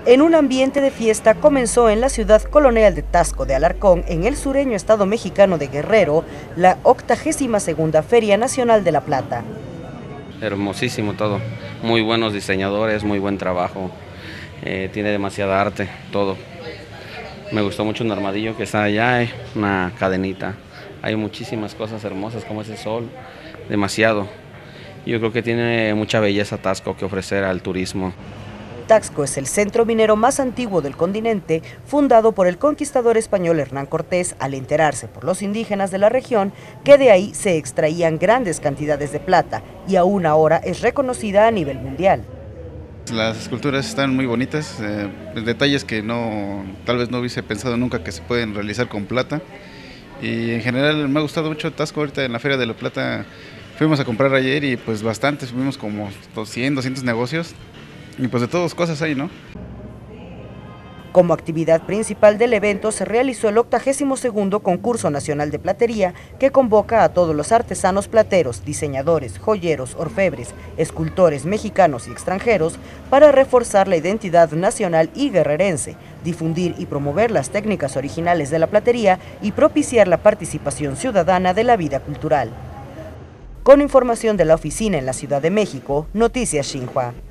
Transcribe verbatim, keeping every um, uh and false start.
En un ambiente de fiesta comenzó en la ciudad colonial de Taxco de Alarcón, en el sureño estado mexicano de Guerrero, la octagésima segunda Feria Nacional de la Plata. Hermosísimo todo, muy buenos diseñadores, muy buen trabajo, eh, tiene demasiada arte, todo. Me gustó mucho un armadillo que está allá, eh, una cadenita, hay muchísimas cosas hermosas como ese sol, demasiado. Yo creo que tiene mucha belleza Taxco que ofrecer al turismo. Taxco es el centro minero más antiguo del continente, fundado por el conquistador español Hernán Cortés al enterarse por los indígenas de la región que de ahí se extraían grandes cantidades de plata y aún ahora es reconocida a nivel mundial. Las esculturas están muy bonitas, eh, detalles que no, tal vez no hubiese pensado nunca que se pueden realizar con plata. Y en general me ha gustado mucho Taxco. Ahorita en la Feria de la Plata fuimos a comprar ayer y pues bastantes, vimos como cien, doscientos negocios. Y pues de todas cosas hay, ¿no? Como actividad principal del evento se realizó el octagésimo segundo Concurso Nacional de Platería, que convoca a todos los artesanos plateros, diseñadores, joyeros, orfebres, escultores mexicanos y extranjeros para reforzar la identidad nacional y guerrerense, difundir y promover las técnicas originales de la platería y propiciar la participación ciudadana de la vida cultural. Con información de la oficina en la Ciudad de México, Noticias Xinhua.